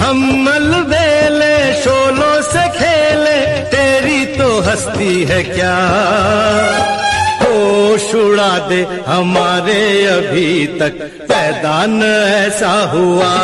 हम अलबेले शोलों से खेले, तेरी तो हस्ती है क्या। होश उड़ा दे हमारे, अभी तक पैदा न ऐसा हुआ।